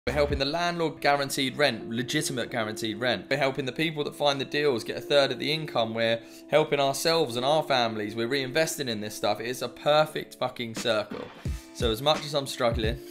We're helping the landlord guaranteed rent, legitimate guaranteed rent. We're helping the people that find the deals get a third of the income. We're helping ourselves and our families. We're reinvesting in this stuff. It's a perfect fucking circle. So as much as I'm struggling,